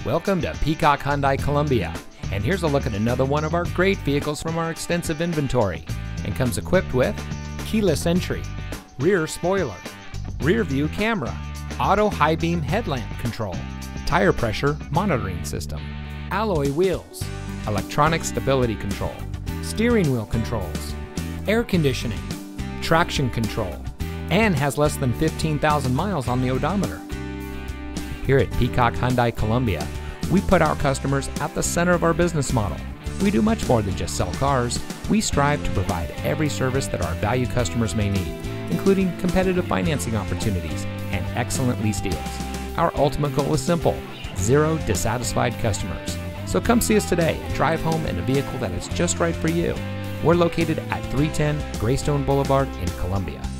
Welcome to Peacock Hyundai Columbia, and here's a look at another one of our great vehicles from our extensive inventory, and comes equipped with keyless entry, rear spoiler, rear view camera, auto high beam headlamp control, tire pressure monitoring system, alloy wheels, electronic stability control, steering wheel controls, air conditioning, traction control, and has less than 15,000 miles on the odometer. Here at Peacock Hyundai Columbia, we put our customers at the center of our business model. We do much more than just sell cars. We strive to provide every service that our valued customers may need, including competitive financing opportunities and excellent lease deals. Our ultimate goal is simple: 0 dissatisfied customers. So come see us today and drive home in a vehicle that is just right for you. We're located at 310 Greystone Boulevard in Columbia.